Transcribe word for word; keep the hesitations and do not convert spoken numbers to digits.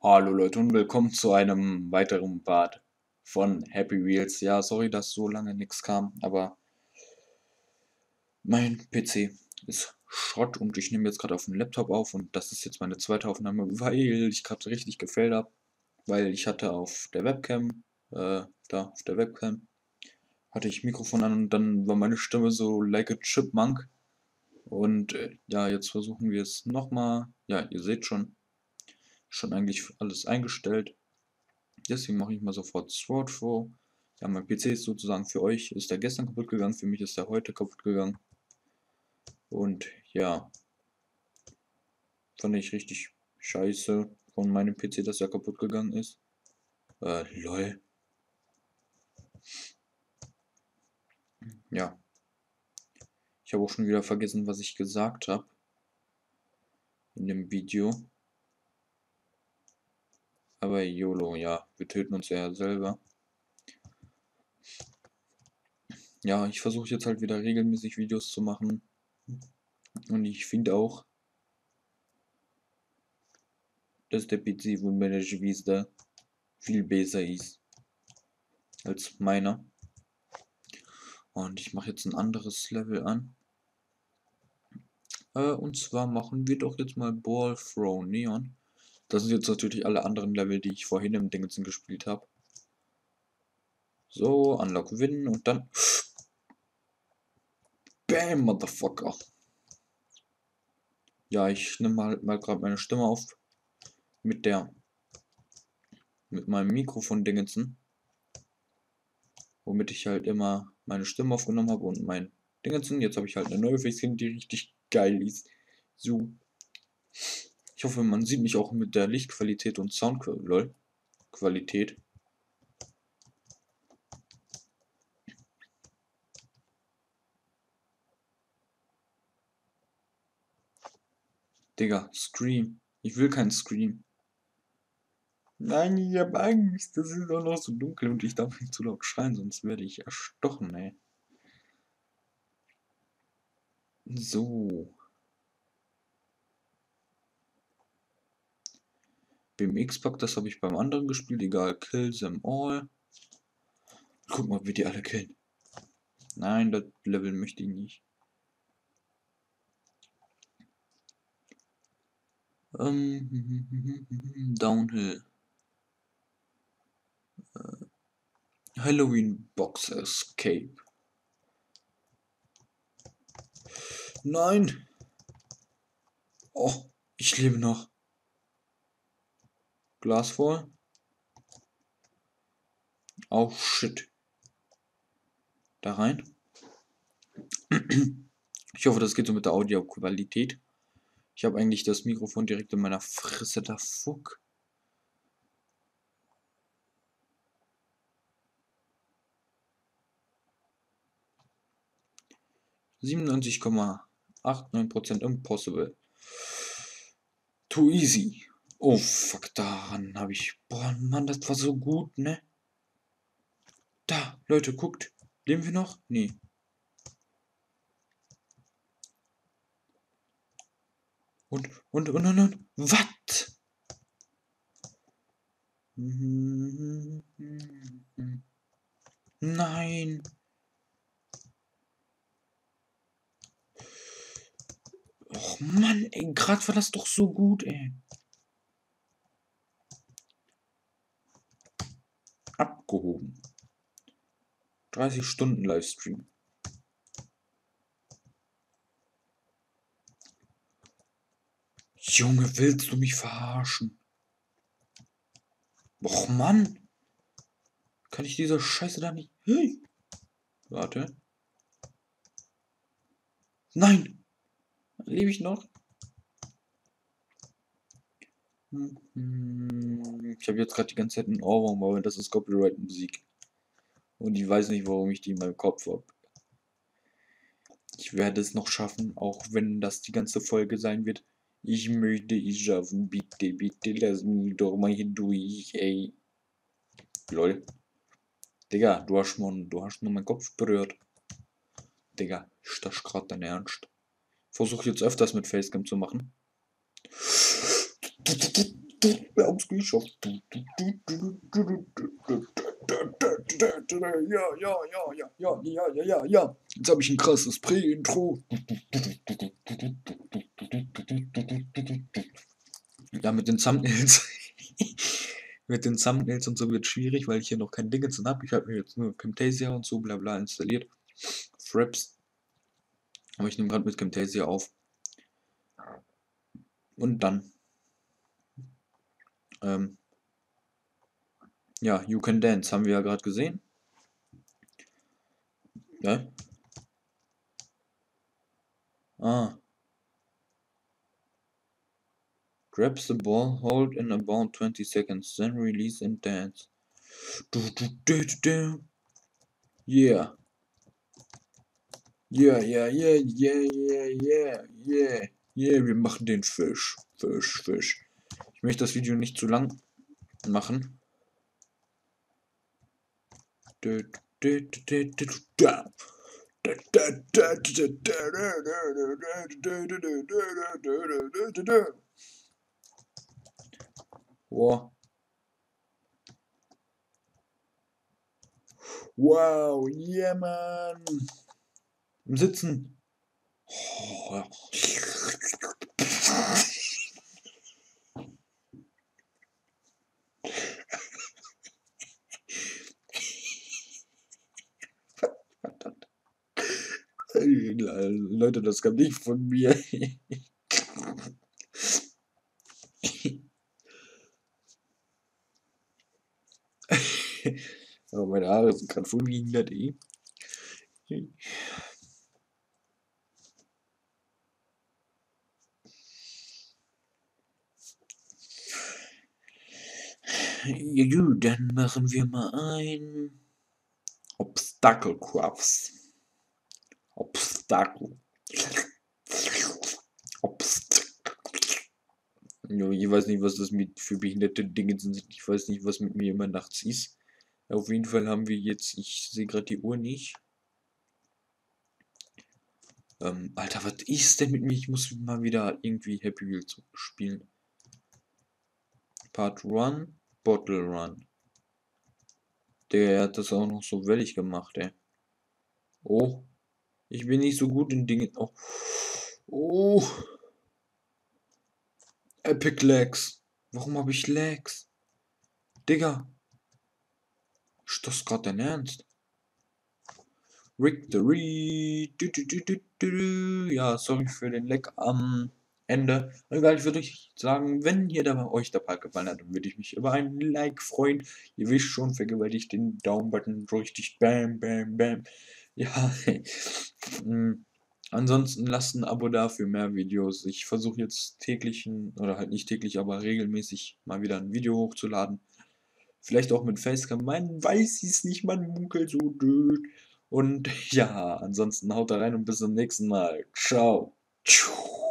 Hallo Leute und willkommen zu einem weiteren Part von Happy Wheels. Ja, sorry, dass so lange nichts kam, aber mein P C ist Schrott und ich nehme jetzt gerade auf dem Laptop auf und das ist jetzt meine zweite Aufnahme, weil ich gerade richtig gefailt habe, weil ich hatte auf der Webcam, äh, da auf der Webcam, hatte ich Mikrofon an und dann war meine Stimme so like a chipmunk und äh, ja, jetzt versuchen wir es nochmal. Ja, ihr seht schon, schon eigentlich alles eingestellt. Deswegen mache ich mal sofort Sword vor. Ja, mein P C ist sozusagen für euch, ist der gestern kaputt gegangen, für mich ist der heute kaputt gegangen. Und ja, fand ich richtig scheiße von meinem P C, dass er kaputt gegangen ist. Äh, lol. Ja, ich habe auch schon wieder vergessen, was ich gesagt habe in dem Video. Aber YOLO, ja, wir töten uns ja selber. Ja, ich versuche jetzt halt wieder regelmäßig Videos zu machen. Und ich finde auch, dass der P C von meiner Schwester viel besser ist als meiner. Und ich mache jetzt ein anderes Level an. Äh, und zwar machen wir doch jetzt mal Ball Throw Neon. Das sind jetzt natürlich alle anderen Level, die ich vorhin im Dingensen gespielt habe. So, Unlock Win und dann... Bam, Motherfucker. Ja, ich nehme mal, mal gerade meine Stimme auf. Mit der... Mit meinem Mikrofon Dingensen. Womit ich halt immer meine Stimme aufgenommen habe und mein Dingensen. Jetzt habe ich halt eine neue Facecam, die richtig geil ist. So. Ich hoffe, man sieht mich auch mit der Lichtqualität und Soundqualität. Digga, Scream. Ich will keinen Scream. Nein, ich hab Angst. Das ist doch noch so dunkel und ich darf nicht zu laut schreien, sonst werde ich erstochen, ey. So. B M X-Pack, das habe ich beim anderen gespielt. Egal, kill them all. Guck mal, wie die alle killen. Nein, das Level möchte ich nicht. Ähm, Downhill. Äh, Halloween Box Escape. Nein! Oh, ich lebe noch. Glas voll. Oh shit. Da rein. Ich hoffe, das geht so mit der Audioqualität. Ich habe eigentlich das Mikrofon direkt in meiner Fresse, da fuck. siebenundneunzig Komma neunundachtzig Prozent impossible. Too easy. Oh fuck, daran habe ich... Boah, Mann, das war so gut, ne? Da, Leute, guckt. Leben wir noch? Nee. Und, und, und, und, und. Was? Nein. Och Mann, ey, gerade war das doch so gut, ey. Abgehoben. dreißig Stunden Livestream. Junge, willst du mich verarschen? Och Mann. Kann ich diese Scheiße da nicht... Hey. Warte. Nein. Lebe ich noch? Ich habe jetzt gerade die ganze Zeit einen Ohrwurm, aber das ist Copyright-Musik. Und ich weiß nicht, warum ich die in meinem Kopf habe. Ich werde es noch schaffen, auch wenn das die ganze Folge sein wird. Ich möchte es schaffen. Bitte, bitte, lass mich doch mal hier durch, ey. Lol. Digga, du hast nur, du hast nur meinen Kopf berührt. Digga, ist das gerade dein Ernst? Versuch jetzt öfters mit Facecam zu machen. Wir haben's geschafft. Ja, ja, ja, ja, ja, ja, ja, ja, ja. Jetzt habe ich ein krasses Prä-Intro. Ja, mit den Thumbnails. Mit den Thumbnails und so wird schwierig, weil ich hier noch kein Dingens habe. Ich habe mir jetzt nur Camtasia und so bla bla installiert. Fraps. Aber ich nehme gerade mit Camtasia auf. Und dann. Ähm, ja, You Can Dance haben wir ja gerade gesehen. Ja. Ah. Grabs the ball, hold in about twenty seconds, then release and dance. Du, du, du, du, du. Yeah. Yeah, yeah, yeah, yeah, yeah, yeah, yeah, yeah, wir machen den Fisch. Fisch, Fisch. Ich möchte das Video nicht zu lang machen. Wow. Wow, yeah, man. Im Sitzen. Oh. Leute, das kam nicht von mir. Aber meine Haare sind gerade voll gehindert, eh. Ja, dann machen wir mal ein Obstacle Crafts. Obstacle. Obstacle. Ich weiß nicht, was das mit für behinderte Dinge sind. Ich weiß nicht, was mit mir immer nachts ist. Auf jeden Fall haben wir jetzt, ich sehe gerade die Uhr nicht. Ähm, Alter, was ist denn mit mir? Ich muss mal wieder irgendwie Happy Wheels spielen. Part Run, Bottle Run. Der hat das auch noch so wellig gemacht, ey. Oh. Ich bin nicht so gut in Dingen. Oh. Oh. Epic Lags. Warum habe ich Lags? Digga. Ist das gerade dein Ernst? Victory. Du, du, du, du, du. Ja, sorry für den Lag am Ende. Egal, ich würde euch sagen, wenn ihr da euch der Part gefallen hat, dann würde ich mich über einen Like freuen. Ihr wisst schon, vergewaltigt den Daumen-Button richtig. Bam, bam, bam. Ja. Ansonsten lasst ein Abo da für mehr Videos. Ich versuche jetzt täglich, oder halt nicht täglich, aber regelmäßig mal wieder ein Video hochzuladen. Vielleicht auch mit Facecam. Man weiß es nicht, man munkelt so död. Und ja, ansonsten haut da rein und bis zum nächsten Mal. Ciao.